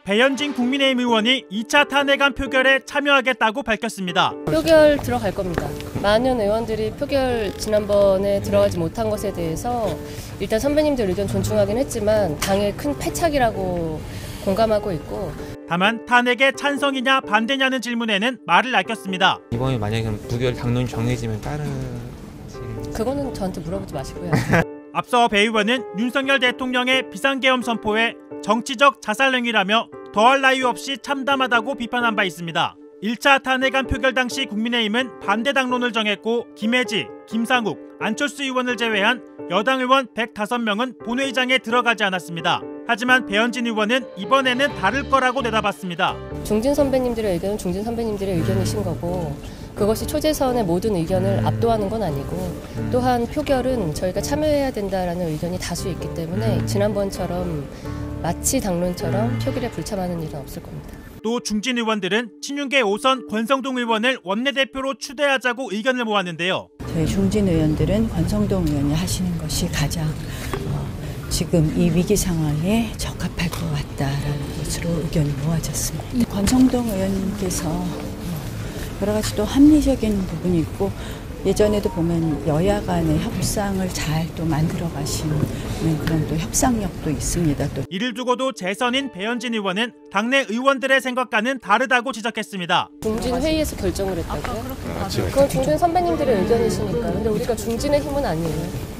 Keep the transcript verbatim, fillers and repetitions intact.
배현진 국민의힘 의원이 이 차 탄핵안 표결에 참여하겠다고 밝혔습니다. 표결 들어갈 겁니다. 많은 의원들이 표결 지난번에 들어가지 못한 것에 대해서 일단 선배님들 의견 존중하긴 했지만 당의 큰 패착이라고 공감하고 있고, 다만 탄핵에 찬성이냐 반대냐는 질문에는 말을 아꼈습니다. 이번에 만약에 무결 당론이 정해지면 다른 그거는 저한테 물어보지 마시고요. 앞서 배 의원은 윤석열 대통령의 비상계엄 선포에 정치적 자살행위라며 더할 나위 없이 참담하다고 비판한 바 있습니다. 일 차 탄핵안 표결 당시 국민의힘은 반대 당론을 정했고 김혜지, 김상욱, 안철수 의원을 제외한 여당 의원 백오 명은 본회의장에 들어가지 않았습니다. 하지만 배현진 의원은 이번에는 다를 거라고 내다봤습니다. 중진 선배님들의 의견은 중진 선배님들의 의견이신 거고, 그것이 초재선의 모든 의견을 압도하는 건 아니고, 또한 표결은 저희가 참여해야 된다라는 의견이 다수 있기 때문에 지난번처럼 마치 당론처럼 표결에 불참하는 일은 없을 겁니다. 또 중진 의원들은 친윤계 오 선 권성동 의원을 원내대표로 추대하자고 의견을 모았는데요. 저희 중진 의원들은 권성동 의원이 하시는 것이 가장 어, 지금 이 위기 상황에 적합할 것 같다라는 것으로 의견이 모아졌습니다. 권성동 의원님께서 여러 가지 또 합리적인 부분이 있고, 예전에도 보면 여야 간의 협상을 잘 또 만들어 가시는 그런 또 협상력도 있습니다. 또 이를 두고도 재선인 배현진 의원은 당내 의원들의 생각과는 다르다고 지적했습니다. 중진 회의에서 결정을 했다고요? 그건 중진 선배님들의 의견이시니까. 근데 우리가 중진의 힘은 아니에요.